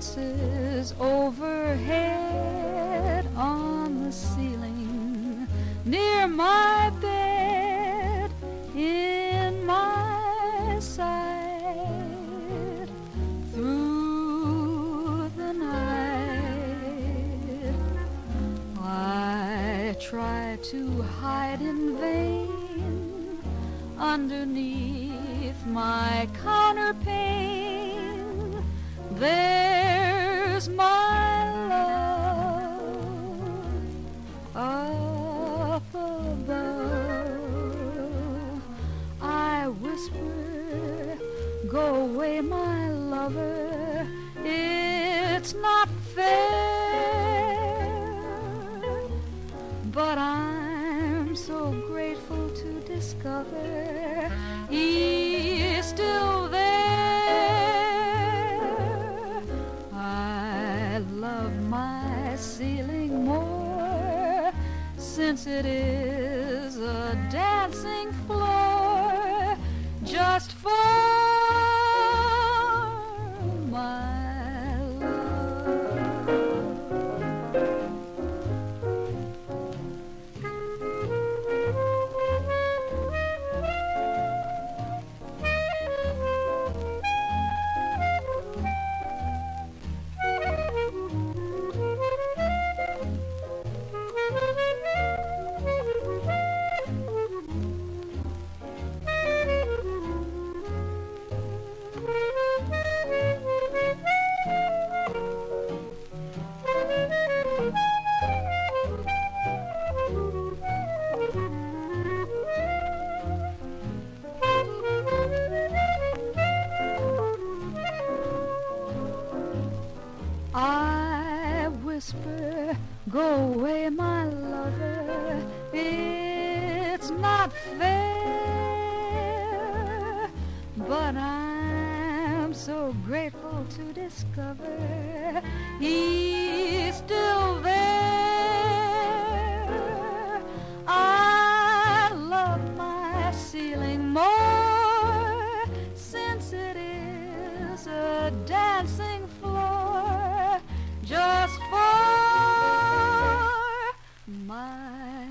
dances overhead on the ceiling near my bed in my side. Through the night I try to hide in vain underneath my counterpane. There's my love up above. I whisper, go away, my lover, it's not fair. But I'm so grateful to discover he's still there. I love my ceiling more since it is a dancing floor just for my love. I whisper, go away, my lover, it's not fair. But I'm so grateful to discover he's still there. I love my ceiling more since it is a dancing floor just for my